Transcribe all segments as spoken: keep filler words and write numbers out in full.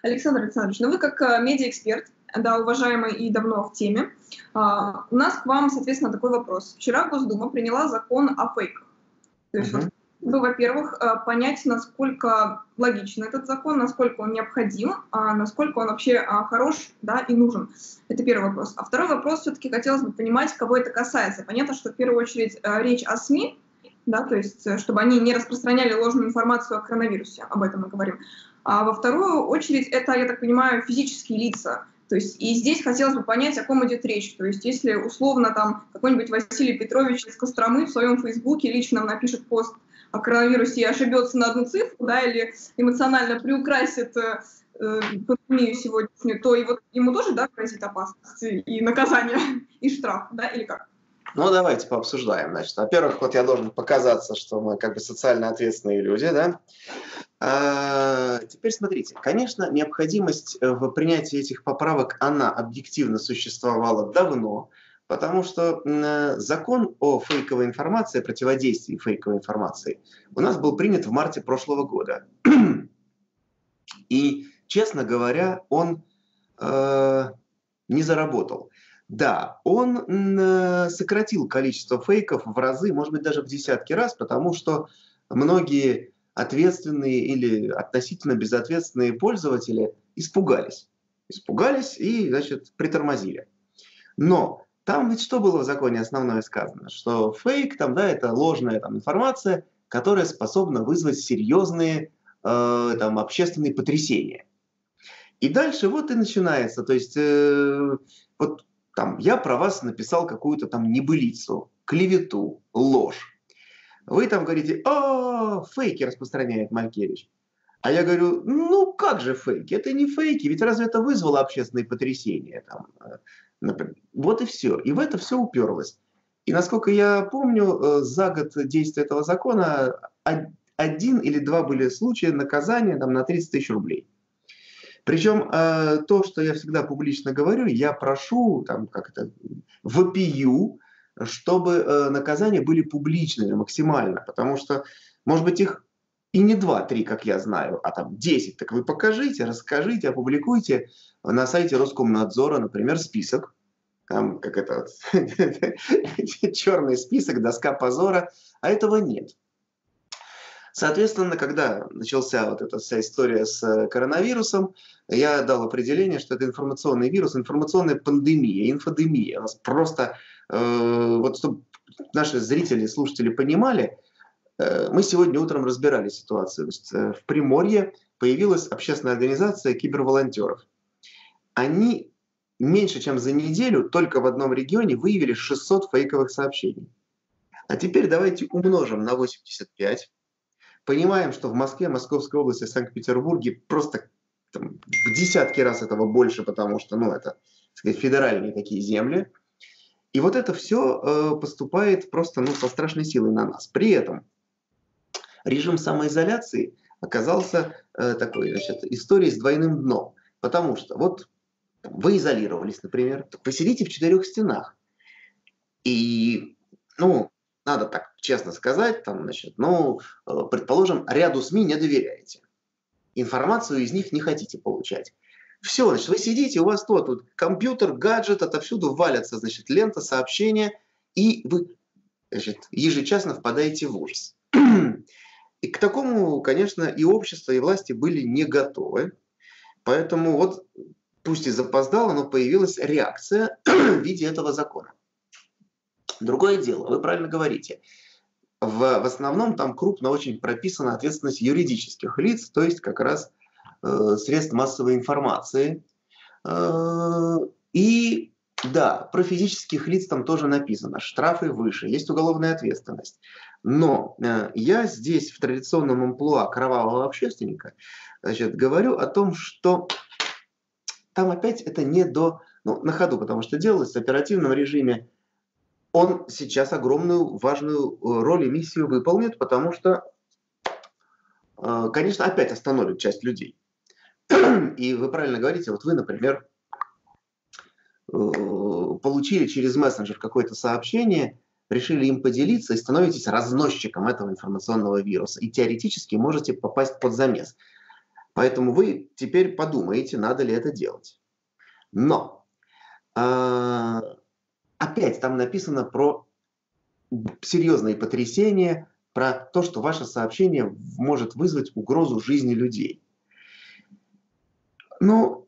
Александр Александрович, ну вы как э, медиаэксперт, да, уважаемый и давно в теме, а, у нас к вам, соответственно, такой вопрос. Вчера Госдума приняла закон о фейках. То есть, вот, Мгм. вы, во-первых, э, понять, насколько логичен этот закон, насколько он необходим, а насколько он вообще а, хорош, да, и нужен. Это первый вопрос. А второй вопрос, все-таки хотелось бы понимать, кого это касается. Понятно, что в первую очередь э, речь о СМИ, да, то есть, э, чтобы они не распространяли ложную информацию о коронавирусе, об этом мы говорим. А во вторую очередь это, я так понимаю, физические лица. То есть и здесь хотелось бы понять, о ком идет речь. То есть если условно там какой-нибудь Василий Петрович из Костромы в своем фейсбуке лично напишет пост о коронавирусе и ошибется на одну цифру, да, или эмоционально приукрасит э, э, пандемию сегодняшнюю, то и вот ему тоже, да, грозит опасность и наказание, и штраф, да, или как? Ну, давайте пообсуждаем. Значит, во-первых, вот я должен показаться, что мы как бы социально ответственные люди, да. А, теперь смотрите, конечно, необходимость в принятии этих поправок, она объективно существовала давно, потому что м, закон о фейковой информации, о противодействии фейковой информации у нас был принят в марте прошлого года. И, честно говоря, он э, не заработал. Да, он м, сократил количество фейков в разы, может быть, даже в десятки раз, потому что многие ответственные или относительно безответственные пользователи испугались. Испугались и, значит, притормозили. Но там ведь что было в законе основное сказано? Что фейк, там, да, это ложная там, информация, которая способна вызвать серьезные э, там, общественные потрясения. И дальше вот и начинается. То есть, э, вот там, я про вас написал какую-то там небылицу, клевету, ложь. Вы там говорите: «О, фейки распространяет Малькевич». А я говорю: ну как же фейки? Это не фейки, ведь разве это вызвало общественные потрясения? Там, э, например. Вот и все. И в это все уперлось. И насколько я помню, э, за год действия этого закона од- один или два были случая наказания там, на тридцать тысяч рублей. Причем э, то, что я всегда публично говорю, я прошу, там, как это, вопию, чтобы э, наказания были публичными максимально, потому что, может быть, их и не два-три, как я знаю, а там десять. Так вы покажите, расскажите, опубликуйте на сайте Роскомнадзора, например, список, там, как это, черный список, доска позора, а этого нет. Соответственно, когда начался вот эта вся история с коронавирусом, я дал определение, что это информационный вирус, информационная пандемия, инфодемия. У нас просто, э, вот чтобы наши зрители, слушатели понимали, э, мы сегодня утром разбирали ситуацию. То есть, э, в Приморье появилась общественная организация киберволонтеров. Они меньше чем за неделю только в одном регионе выявили шестьсот фейковых сообщений. А теперь давайте умножим на восемьдесят пять. Понимаем, что в Москве, Московской области, Санкт-Петербурге просто там, в десятки раз этого больше, потому что, ну, это, так сказать, федеральные такие земли. И вот это все э, поступает просто, ну, со страшной силой на нас. При этом режим самоизоляции оказался э, такой, значит, историей с двойным дном. Потому что вот там, вы изолировались, например, посидите в четырех стенах. И, ну, надо так честно сказать, там, значит, ну, э, предположим, ряду СМИ не доверяете. Информацию из них не хотите получать. Все, значит, вы сидите, у вас то, тут компьютер, гаджет, отовсюду валятся, значит, лента, сообщения, и вы, значит, ежечасно впадаете в ужас. И к такому, конечно, и общество, и власти были не готовы. Поэтому вот, пусть и запоздало, но появилась реакция в виде этого закона. Другое дело, вы правильно говорите. В, в основном там крупно очень прописана ответственность юридических лиц, то есть как раз э, средств массовой информации. Э, и да, про физических лиц там тоже написано. Штрафы выше, есть уголовная ответственность. Но э, я здесь в традиционном амплуа кровавого общественника, значит, говорю о том, что там опять это не до... Ну, на ходу, потому что делалось в оперативном режиме. Он сейчас огромную важную роль и миссию выполнит, потому что, конечно, опять остановит часть людей. И вы правильно говорите, вот вы, например, получили через мессенджер какое-то сообщение, решили им поделиться и становитесь разносчиком этого информационного вируса. И теоретически можете попасть под замес. Поэтому вы теперь подумаете, надо ли это делать. Но э, опять там написано про серьезные потрясения, про то, что ваше сообщение может вызвать угрозу жизни людей. Ну,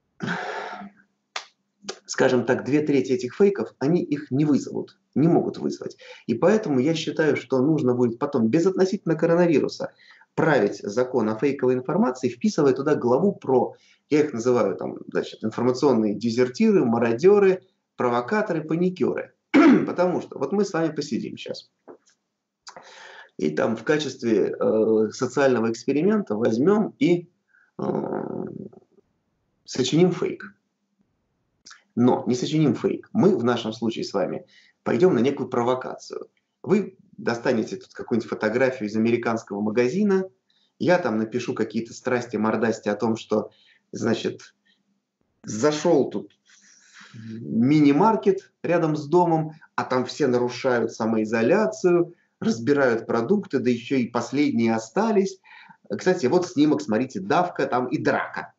скажем так, две трети этих фейков, они их не вызовут, не могут вызвать. И поэтому я считаю, что нужно будет потом, безотносительно коронавируса, править закон о фейковой информации, вписывая туда главу про, я их называю там, значит, информационные дезертиры, мародеры, провокаторы, паникеры. Потому что вот мы с вами посидим сейчас. И там в качестве э, социального эксперимента возьмем и э, сочиним фейк. Но не сочиним фейк. Мы в нашем случае с вами пойдем на некую провокацию. Вы достанете тут какую-нибудь фотографию из американского магазина, я там напишу какие-то страсти, мордасти о том, что, значит, зашел тут в мини-маркет рядом с домом, а там все нарушают самоизоляцию, разбирают продукты, да еще и последние остались. Кстати, вот снимок, смотрите, давка там и драка.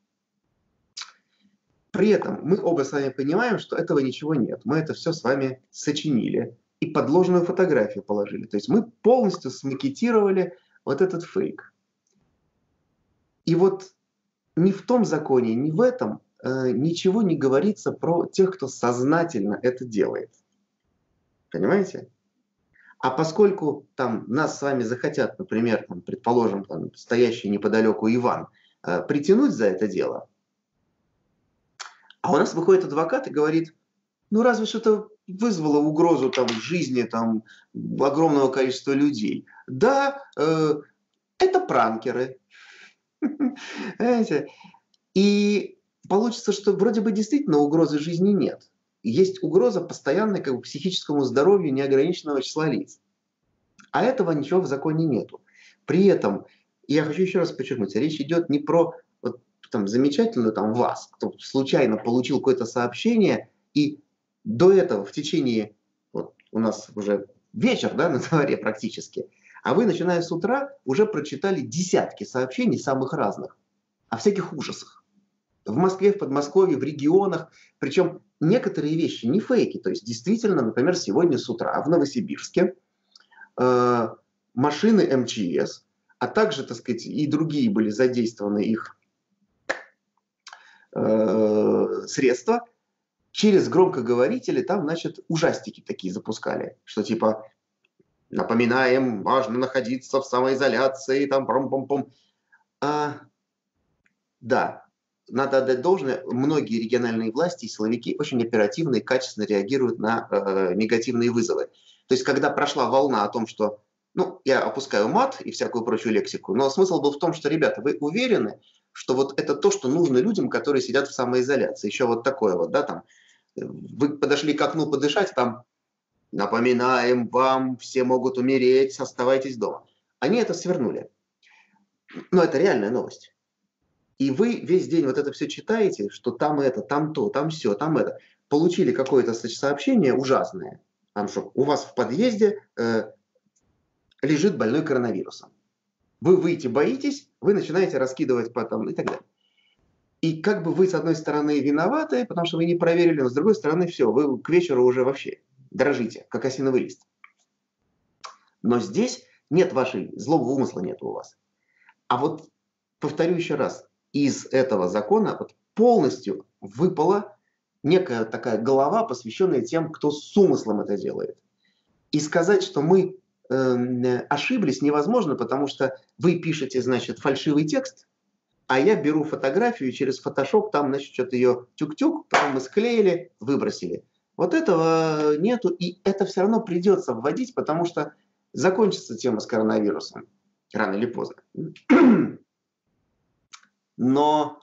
При этом мы оба с вами понимаем, что этого ничего нет. Мы это все с вами сочинили и подложную фотографию положили. То есть мы полностью смакетировали вот этот фейк. И вот ни в том законе, ни в этом э, ничего не говорится про тех, кто сознательно это делает. Понимаете? А поскольку там нас с вами захотят, например, там, предположим, там, стоящий неподалеку Иван, э, притянуть за это дело, а у нас выходит адвокат и говорит, ну разве что это вызвало угрозу там, жизни там, огромного количества людей. Да, э, это пранкеры. И получится, что вроде бы действительно угрозы жизни нет. Есть угроза постоянной как бы, психическому здоровью неограниченного числа лиц. А этого ничего в законе нету. При этом, я хочу еще раз подчеркнуть, речь идет не про вот, там, замечательную там, вас, кто случайно получил какое-то сообщение, и до этого в течение, вот у нас уже вечер, да, на дворе практически, а вы, начиная с утра, уже прочитали десятки сообщений самых разных, о всяких ужасах. В Москве, в Подмосковье, в регионах. Причем некоторые вещи не фейки. То есть действительно, например, сегодня с утра в Новосибирске э, машины эм че эс, а также, так сказать, и другие были задействованы их э, средства, через громкоговорители там, значит, ужастики такие запускали. Что типа, напоминаем, важно находиться в самоизоляции, там, пом-пом-пом. А, да, надо отдать должное, многие региональные власти и силовики очень оперативно и качественно реагируют на э, негативные вызовы. То есть, когда прошла волна о том, что, ну, я опускаю мат и всякую прочую лексику, но смысл был в том, что, ребята, вы уверены, что вот это то, что нужно людям, которые сидят в самоизоляции. Еще вот такое вот, да, там, вы подошли к окну подышать, там, напоминаем вам, все могут умереть, оставайтесь дома. Они это свернули. Но это реальная новость. И вы весь день вот это все читаете, что там это, там то, там все, там это. Получили какое-то сообщение ужасное, там, что у вас в подъезде э, лежит больной коронавирусом. Вы выйти боитесь, вы начинаете раскидывать потом и так далее. И как бы вы, с одной стороны, виноваты, потому что вы не проверили, но с другой стороны, все, вы к вечеру уже вообще дрожите, как осиновый лист. Но здесь нет вашей, злого умысла нет у вас. А вот, повторю еще раз, из этого закона вот полностью выпала некая такая голова, посвященная тем, кто с умыслом это делает. И сказать, что мы э, ошиблись, невозможно, потому что вы пишете, значит, фальшивый текст, а я беру фотографию и через фотошоп там, значит, что-то ее тюк-тюк, потом мы склеили, выбросили. Вот этого нету, и это все равно придется вводить, потому что закончится тема с коронавирусом рано или поздно. Но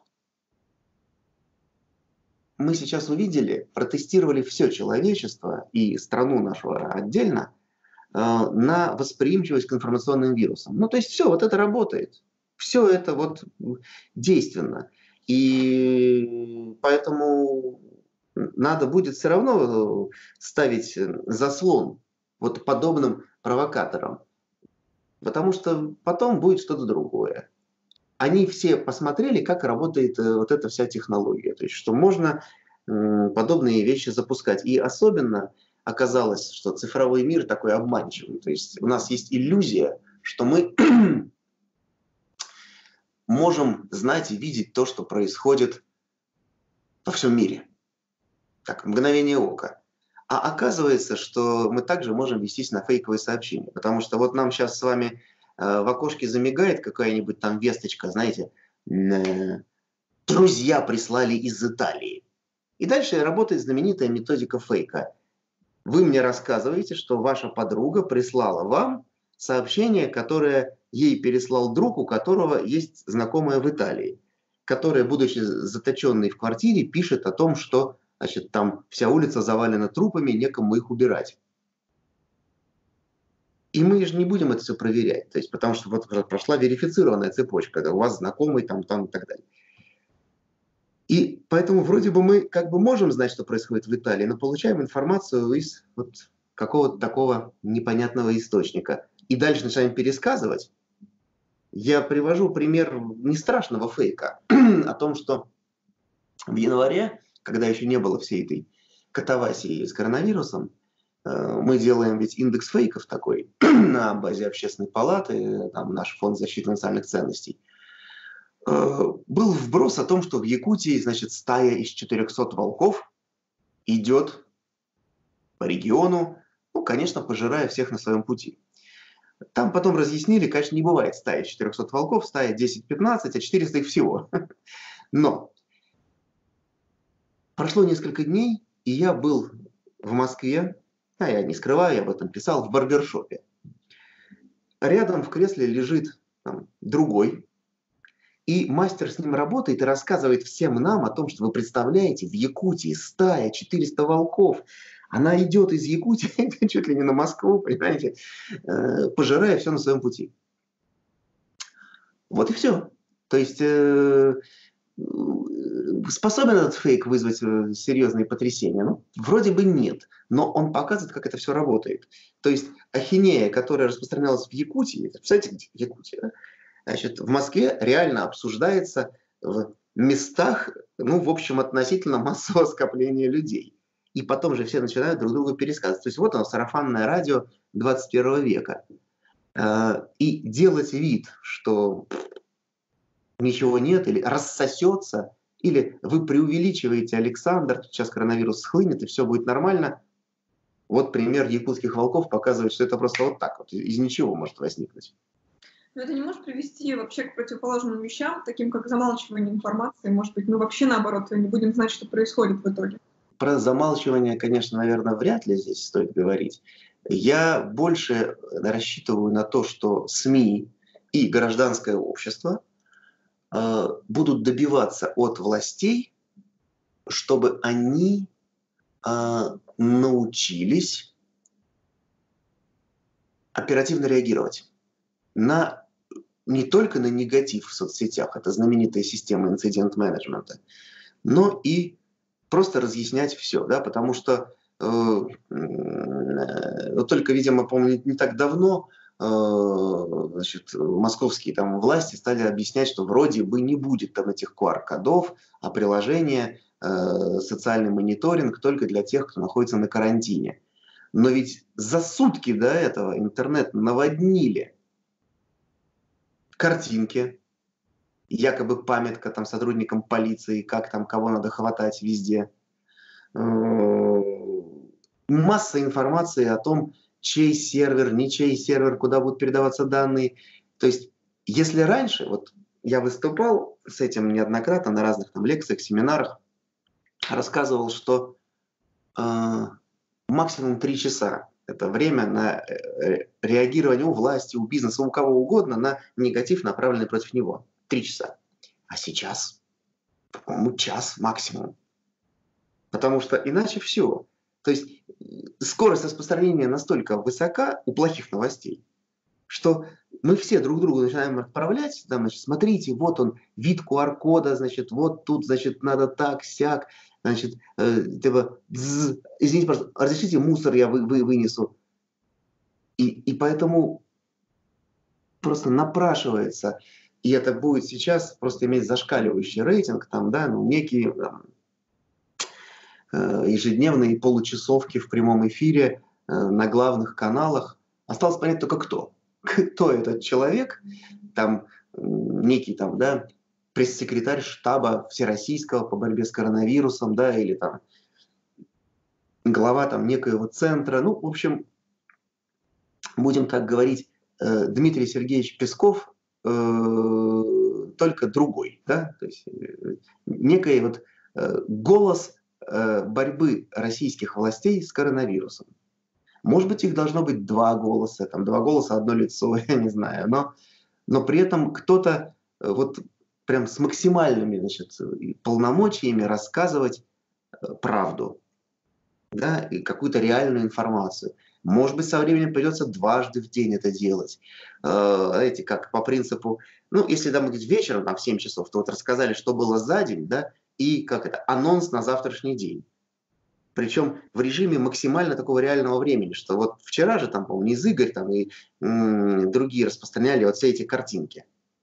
мы сейчас увидели, протестировали все человечество и страну нашу отдельно э, на восприимчивость к информационным вирусам. Ну, то есть все, вот это работает. Все это вот действенно. И поэтому надо будет все равно ставить заслон вот подобным провокаторам. Потому что потом будет что-то другое. они все посмотрели, как работает э, вот эта вся технология. То есть, что можно м, подобные вещи запускать. И особенно оказалось, что цифровой мир такой обманчивый. То есть у нас есть иллюзия, что мы можем знать и видеть то, что происходит во всем мире. Так, мгновение ока. А оказывается, что мы также можем вестись на фейковые сообщения. Потому что вот нам сейчас с вами э, в окошке замигает какая-нибудь там весточка, знаете, э, друзья прислали из Италии. И дальше работает знаменитая методика фейка. Вы мне рассказываете, что ваша подруга прислала вам сообщение, которое ей переслал друг, у которого есть знакомая в Италии, которая, будучи заточенной в квартире, пишет о том, что, значит, там вся улица завалена трупами, некому их убирать. И мы же не будем это все проверять, то есть, потому что вот прошла верифицированная цепочка, да, у вас знакомый там, там и так далее. И поэтому вроде бы мы как бы можем знать, что происходит в Италии, но получаем информацию из вот какого-то такого непонятного источника. И дальше начинаем пересказывать. Я привожу пример не страшного фейка, о том, что в январе, когда еще не было всей этой катавасии с коронавирусом, мы делаем ведь индекс фейков такой на базе Общественной палаты, там наш фонд защиты национальных ценностей. Был вброс о том, что в Якутии, значит, стая из четырехсот волков идет по региону, ну, конечно, пожирая всех на своем пути. Там потом разъяснили, конечно, не бывает стаи четырехсот волков, стая десять-пятнадцать, а четыреста их всего. Но прошло несколько дней, и я был в Москве, а я не скрываю, я об этом писал, в барбершопе. Рядом в кресле лежит там, другой, и мастер с ним работает и рассказывает всем нам о том, что вы представляете, в Якутии стая четыреста волков. Она идет из Якутии чуть ли не на Москву, понимаете, пожирая все на своем пути. Вот и все. То есть э, способен этот фейк вызвать серьезные потрясения? Ну, вроде бы нет, но он показывает, как это все работает. То есть ахинея, которая распространялась в Якутии, представляете, где Якутия, да? Значит, в Москве реально обсуждается в местах, ну, в общем, относительно массового скопления людей. И потом же все начинают друг другу пересказывать. То есть вот оно, сарафанное радио двадцать первого века. И делать вид, что ничего нет, или рассосется, или вы преувеличиваете, Александр, сейчас коронавирус схлынет, и все будет нормально. Вот пример якутских волков показывает, что это просто вот так вот, из ничего может возникнуть. Но это не может привести вообще к противоположным вещам, таким как замалчивание информации. Может быть, мы вообще наоборот не будем знать, что происходит в итоге. Про замалчивание, конечно, наверное, вряд ли здесь стоит говорить. Я больше рассчитываю на то, что СМИ и гражданское общество э, будут добиваться от властей, чтобы они э, научились оперативно реагировать на не только на негатив в соцсетях, это знаменитая система инцидент-менеджмента, но и просто разъяснять все, да, потому что э, э, только, видимо, помню, не так давно э, значит, московские там власти стали объяснять, что вроде бы не будет там этих ку ар-кодов, а приложение, э, социальный мониторинг только для тех, кто находится на карантине. Но ведь за сутки до этого интернет наводнили картинки, якобы памятка там сотрудникам полиции, как там кого надо хватать везде. Масса информации о том, чей сервер, не чей сервер, куда будут передаваться данные. То есть, если раньше, вот я выступал с этим неоднократно на разных там лекциях, семинарах, рассказывал, что э, максимум три часа это время на реагирование у власти, у бизнеса, у кого угодно на негатив, направленный против него. Три часа. А сейчас, по-моему, час максимум. Потому что иначе все. То есть скорость распространения настолько высока у плохих новостей, что мы все друг другу начинаем отправлять, там, значит, смотрите, вот он, вид ку ар-кода, значит, вот тут, значит, надо так, сяк, значит, э, типа, дзз, извините, пожалуйста, разрешите, мусор я вы, вы, вынесу. И, и поэтому просто напрашивается и это будет сейчас просто иметь зашкаливающий рейтинг, там, да, ну, некие там, ежедневные получасовки в прямом эфире на главных каналах. Осталось понять только кто. Кто этот человек, там некий там, да, пресс-секретарь штаба всероссийского по борьбе с коронавирусом, да, или там глава там некоего центра. Ну, в общем, будем так говорить, Дмитрий Сергеевич Песков, только другой, да, то есть некий вот голос борьбы российских властей с коронавирусом. Может быть, их должно быть два голоса, там, два голоса, одно лицо, я не знаю, но, но при этом кто-то вот прям с максимальными, значит, полномочиями рассказывать правду, да, и какую-то реальную информацию. Может быть, со временем придется дважды в день это делать. Знаете, как по принципу, ну, если там будет вечером, там, в семь часов, то вот рассказали, что было за день, да, и как это, анонс на завтрашний день. Причем в режиме максимально такого реального времени, что вот вчера же там, по-моему, Низ Игорь там и м, другие распространяли вот все эти картинки.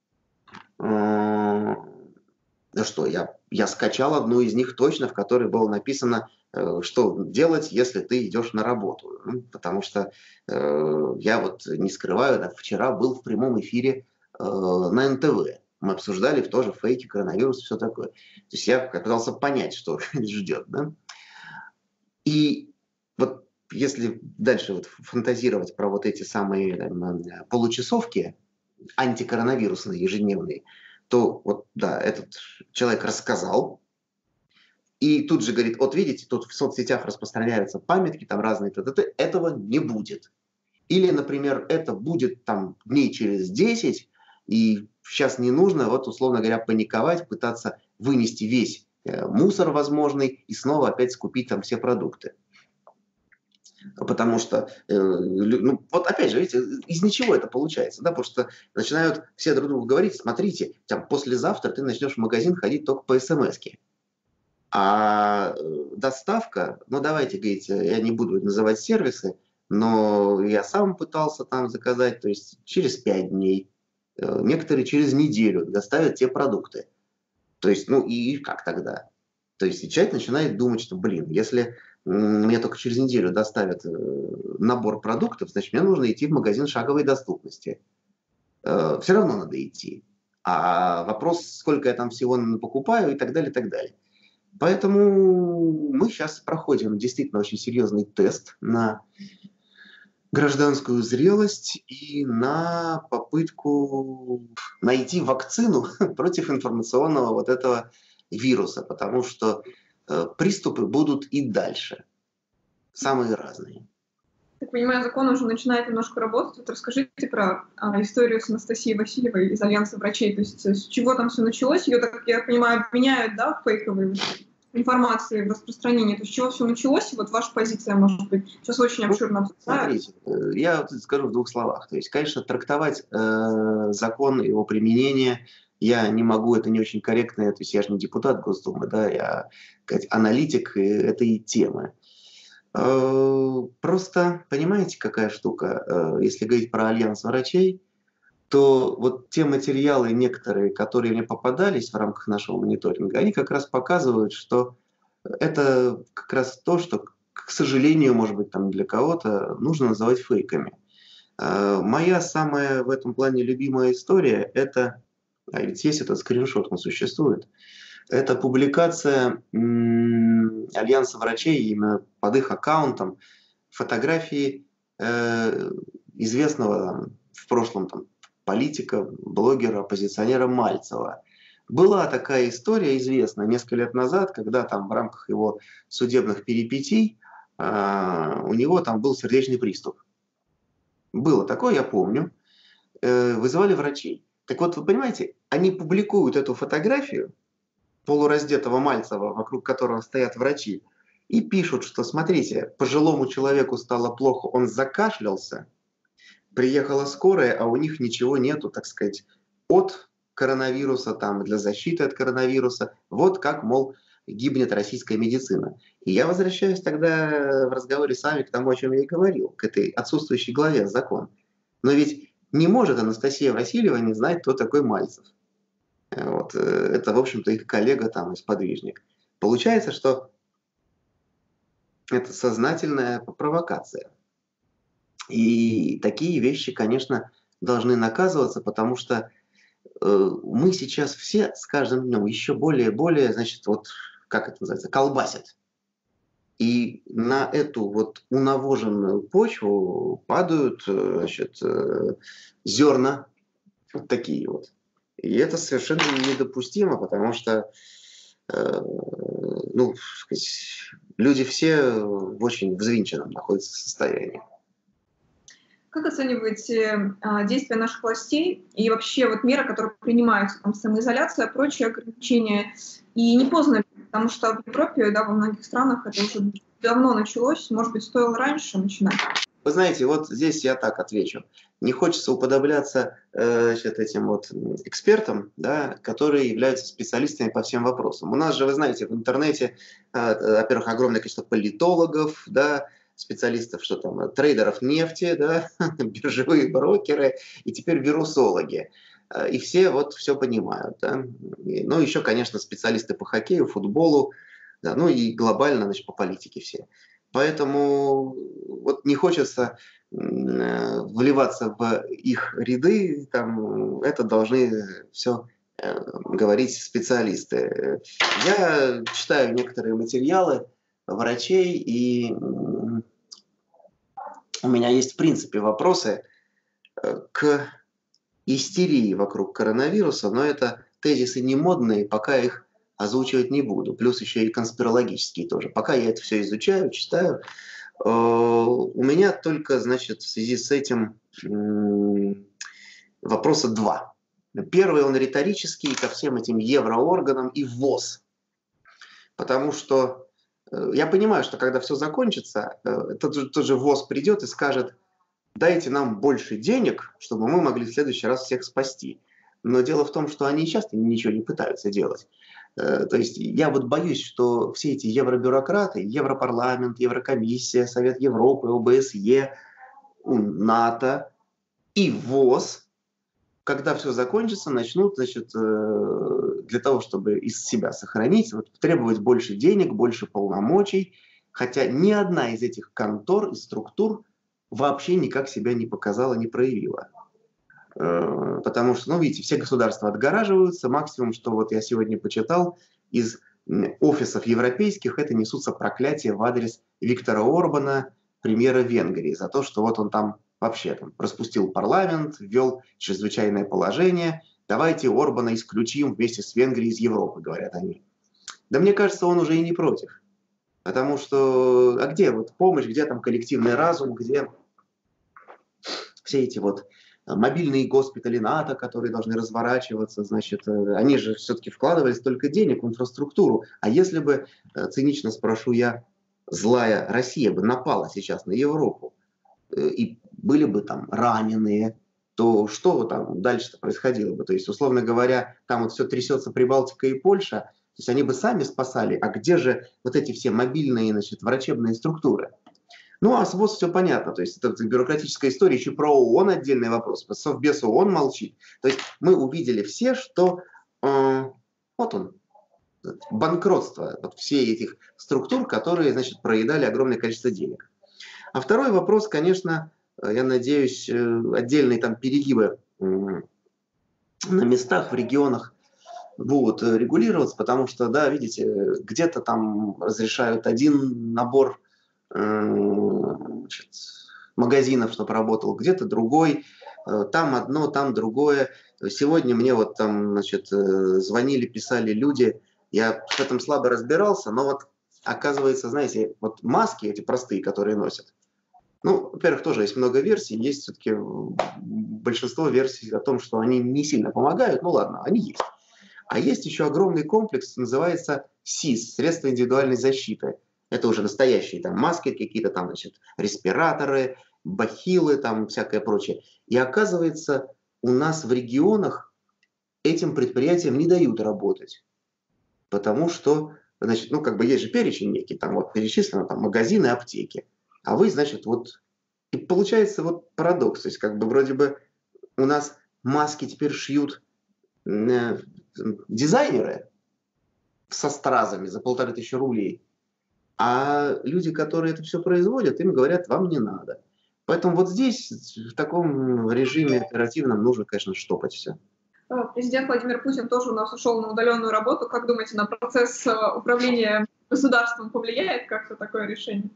Ну что, я, я скачал одну из них точно, в которой было написано, э, что делать, если ты идешь на работу. Ну, потому что э, я вот не скрываю, да, вчера был в прямом эфире э, на эн тэ вэ. Мы обсуждали тоже фейки, коронавирус, все такое. То есть я пытался понять, что ждет, да. И вот если дальше вот фантазировать про вот эти самые там, получасовки антикоронавирусные, ежедневные, то вот, да, этот человек рассказал, и тут же говорит, вот видите, тут в соцсетях распространяются памятки, там разные, т.д. Этого не будет. Или, например, это будет там дней через десять, и сейчас не нужно, вот, условно говоря, паниковать, пытаться вынести весь мусор возможный и снова опять скупить там все продукты. Потому что, э, ну, вот опять же, видите, из ничего это получается, да, потому что начинают все друг другу говорить, смотрите, там, послезавтра ты начнешь в магазин ходить только по смс-ке. А доставка, ну, давайте, говорите, я не буду называть сервисы, но я сам пытался там заказать, то есть через пять дней, некоторые через неделю доставят те продукты. То есть, ну и как тогда? То есть человек начинает думать, что, блин, если мне только через неделю доставят набор продуктов, значит, мне нужно идти в магазин шаговой доступности. Все равно надо идти. А вопрос, сколько я там всего покупаю и так далее, и так далее. Поэтому мы сейчас проходим действительно очень серьезный тест на гражданскую зрелость и на попытку найти вакцину против информационного вот этого вируса, потому что э, приступы будут и дальше, самые разные. Так понимаю, закон уже начинает немножко работать. Вот расскажите про а, историю с Анастасией Васильевой из Альянса врачей. То есть с чего там все началось? Ее, так я понимаю, обвиняют, да, в фейковой информации, в распространении. То есть с чего все началось? И вот ваша позиция, может быть, сейчас очень обширно обсуждают. Смотрите, я вот скажу в двух словах. То есть, конечно, трактовать э, закон, его применение я не могу, это не очень корректно, то есть я же не депутат Госдумы, да, я, сказать, аналитик этой темы. Просто, понимаете, какая штука, если говорить про Альянс врачей, то вот те материалы некоторые, которые мне попадались в рамках нашего мониторинга, они как раз показывают, что это как раз то, что, к сожалению, может быть, там для кого-то нужно называть фейками. Моя самая в этом плане любимая история – это, а ведь есть этот скриншот, он существует, это публикация м, Альянса врачей именно под их аккаунтом фотографии э, известного в прошлом там, политика, блогера, оппозиционера Мальцева. Была такая история известна несколько лет назад, когда там в рамках его судебных перипетий э, у него там был сердечный приступ. Было такое, я помню. Э, вызывали врачей. Так вот, вы понимаете, они публикуют эту фотографию полураздетого Мальцева, вокруг которого стоят врачи, и пишут, что, смотрите, пожилому человеку стало плохо, он закашлялся, приехала скорая, а у них ничего нету, так сказать, от коронавируса, там, для защиты от коронавируса. Вот как, мол, гибнет российская медицина. И я возвращаюсь тогда в разговоре с вами к тому, о чем я и говорил, к этой отсутствующей главе закон. Но ведь Не может Анастасия Васильева не знать, кто такой Мальцев. Вот. Это, в общем-то, их коллега там и сподвижник. Получается, что это сознательная провокация. И такие вещи, конечно, должны наказываться, потому что э, мы сейчас все с каждым днем еще более и более, значит, вот, как это называется, колбасят. И на эту вот унавоженную почву падают, значит, зерна вот такие вот. И это совершенно недопустимо, потому что э, ну, сказать, люди все в очень взвинченном находятся состоянии. Как оцениваете а, действия наших властей и вообще вот меры, которые принимаются, там, самоизоляция, прочие ограничения? И не поздно, потому что в Европе, да, во многих странах это уже давно началось, может быть, стоило раньше начинать? Вы знаете, вот здесь я так отвечу. Не хочется уподобляться э, значит, этим вот экспертам, да, которые являются специалистами по всем вопросам. У нас же, вы знаете, в интернете, э, во-первых, огромное количество политологов, да, специалистов, что там, трейдеров нефти, да, биржевые брокеры и теперь вирусологи. И все вот все понимают. Да. И, ну, еще, конечно, специалисты по хоккею, футболу, да, ну и глобально, значит, по политике все. Поэтому вот не хочется вливаться в их ряды, там, это должны все э, говорить специалисты. Я читаю некоторые материалы врачей, и у меня есть в принципе вопросы к истерии вокруг коронавируса, но это тезисы не модные, пока их озвучивать не буду. Плюс еще и конспирологические тоже. Пока я это все изучаю, читаю, у меня только, значит, в связи с этим вопроса два. Первый, он риторический ко всем этим евроорганам и ВОЗ. Потому что я понимаю, что когда все закончится, тот же, тот же ВОЗ придет и скажет: дайте нам больше денег, чтобы мы могли в следующий раз всех спасти. Но дело в том, что они часто ничего не пытаются делать. То есть я вот боюсь, что все эти евробюрократы, Европарламент, Еврокомиссия, Совет Европы, ОБСЕ, НАТО и ВОЗ, когда все закончится, начнут, значит, для того, чтобы из себя сохранить, вот, требовать больше денег, больше полномочий, хотя ни одна из этих контор и структур вообще никак себя не показала, не проявила. Потому что, ну, видите, все государства отгораживаются. Максимум, что вот я сегодня почитал, из офисов европейских это несутся проклятия в адрес Виктора Орбана, премьера Венгрии, за то, что вот он там вообще там распустил парламент, ввел чрезвычайное положение. Давайте Орбана исключим вместе с Венгрией из Европы, говорят они. Да мне кажется, он уже и не против. Потому что, а где вот помощь, где там коллективный разум, где все эти вот мобильные госпитали НАТО, которые должны разворачиваться, значит, они же все-таки вкладывали столько денег в инфраструктуру. А если бы, цинично спрошу я, злая Россия бы напала сейчас на Европу, и были бы там раненые, то что там дальше-то происходило бы? То есть, условно говоря, там вот все трясется Прибалтика и Польша, то есть они бы сами спасали, а где же вот эти все мобильные, значит, врачебные структуры? Ну, а с ВОЗ все понятно, то есть это бюрократическая история, еще про ООН отдельный вопрос, Совбез ООН молчит. То есть мы увидели все, что э, вот он, банкротство вот все этих структур, которые, значит, проедали огромное количество денег. А второй вопрос, конечно, я надеюсь, отдельные там перегибы на местах, в регионах будут регулироваться, потому что, да, видите, где-то там разрешают один набор значит, магазинов, чтобы работал, где-то другой, там одно, там другое. Сегодня мне вот там, значит, звонили, писали люди, я в этом слабо разбирался, но вот оказывается, знаете, вот маски эти простые, которые носят, ну, во-первых, тоже есть много версий, есть все-таки большинство версий о том, что они не сильно помогают, ну ладно, они есть. А есть еще огромный комплекс, называется СИЗ, средства индивидуальной защиты. Это уже настоящие там маски, какие-то там, значит, респираторы, бахилы, там всякое прочее. И оказывается, у нас в регионах этим предприятиям не дают работать. Потому что, значит, ну, как бы есть же перечень некий, там вот перечислено там магазины, аптеки. А вы, значит, вот... И получается вот парадокс. То есть, как бы вроде бы у нас маски теперь шьют э, дизайнеры со стразами за полторы тысячи рублей, а люди, которые это все производят, им говорят, вам не надо. Поэтому вот здесь, в таком режиме оперативном, нужно, конечно, штопать все. Президент Владимир Путин тоже у нас ушел на удаленную работу. Как думаете, на процесс управления государством повлияет как-то такое решение?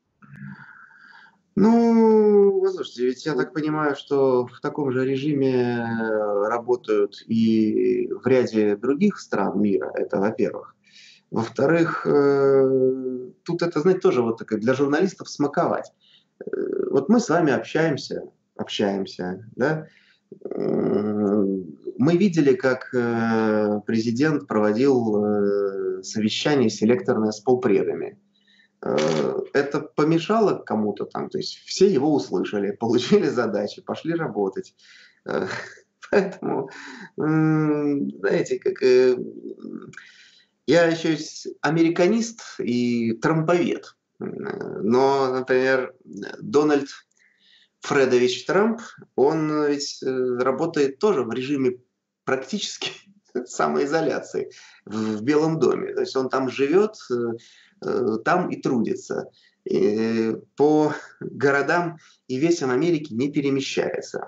Ну, послушайте, ведь я так понимаю, что в таком же режиме работают и в ряде других стран мира, это во-первых. Во-вторых, э, тут это, знаете, тоже вот такое для журналистов смаковать. Э, Вот мы с вами общаемся, общаемся, да? М, Мы видели, как э, президент проводил э, совещание селекторное с полпредами. Э, Это помешало кому-то там, то есть все его услышали, получили задачи, пошли работать. Э, Поэтому, м, знаете, как э, я еще есть американист и трамповед. М, Но, например, Дональд Фредович Трамп, он ведь э, работает тоже в режиме практически самоизоляции в, в Белом доме. То есть он там живет, э, э, там и трудится. И по городам и весям Америки не перемещается.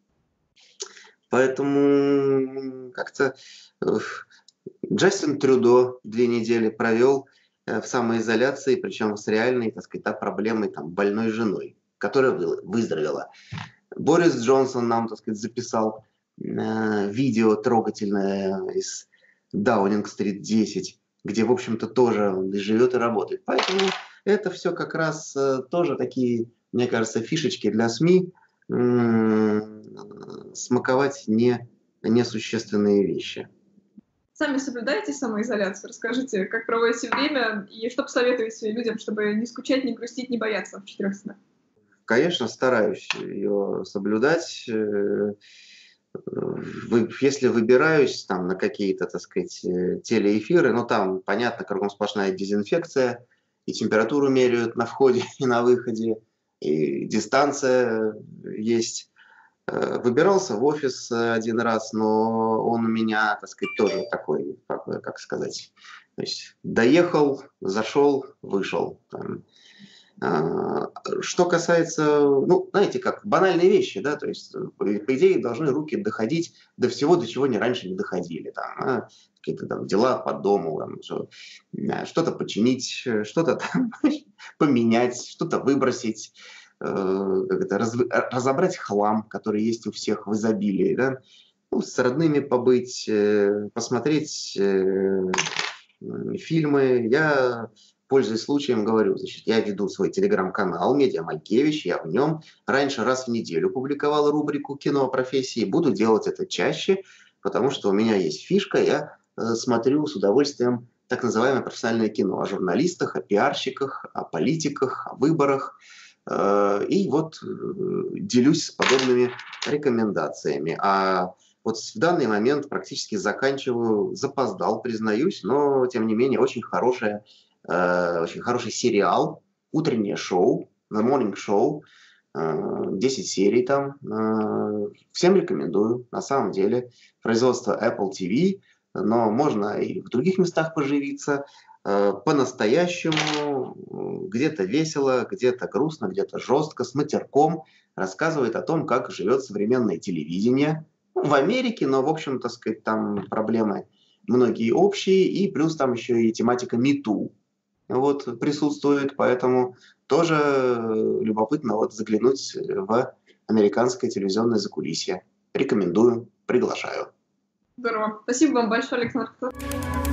Поэтому как-то э, Джастин Трюдо две недели провел э, в самоизоляции, причем с реальной, так сказать, да, проблемой там, больной женой, которая вы- выздоровела. Борис Джонсон нам, так сказать, записал э, видео трогательное из Даунинг-стрит десять, где, в общем-то, тоже он и живет и работает. Поэтому это все как раз э, тоже такие, мне кажется, фишечки для СМИ, м, смаковать не, несущественные вещи. Сами соблюдаете самоизоляцию? Расскажите, как проводите время и что посоветуете людям, чтобы не скучать, не грустить, не бояться в четырех стенах? Конечно, стараюсь ее соблюдать. Э, вы- Если выбираюсь там на какие-то, так сказать, э, телеэфиры, ну там, понятно, кругом сплошная дезинфекция, и температуру меряют на входе и на выходе, и дистанция есть. Э, Выбирался в офис э, один раз, но он у меня, так сказать, тоже такой, как, бы, как сказать, то есть доехал, зашел, вышел. Там. А, Что касается, ну, знаете, как банальные вещи, да, то есть, э, по по идее, должны руки доходить до всего, до чего они раньше не доходили, там, а, какие-то там дела по дому, там, что, а, что-то починить, э, что-то там поменять, что-то выбросить, э, как это, раз- разобрать хлам, который есть у всех в изобилии, да, ну, с родными побыть, э, посмотреть э, м, фильмы. Я, пользуясь случаем, говорю, значит, я веду свой телеграм-канал «Медиа Майкевич», я в нем раньше раз в неделю публиковал рубрику «Кино о профессии», буду делать это чаще, потому что у меня есть фишка, я э, смотрю с удовольствием так называемое профессиональное кино о журналистах, о пиарщиках, о политиках, о выборах. Э, И вот э, делюсь с подобными рекомендациями. А вот в данный момент практически заканчиваю, запоздал, признаюсь, но тем не менее очень хорошее, э, очень хороший сериал, утреннее шоу, The Morning Show, э, десять серий там. Э, всем рекомендую, на самом деле. Производство Apple ти ви, но можно и в других местах поживиться. Э, по-настоящему, э, где-то весело, где-то грустно, где-то жестко, с матерком. Рассказывает о том, как живет современное телевидение, в Америке, но, в общем, так сказать, там проблемы многие общие, и плюс там еще и тематика MeToo вот, присутствует, поэтому тоже э, любопытно вот заглянуть в американское телевизионное закулисье. Рекомендую, приглашаю. Здорово. Спасибо вам большое, Александр.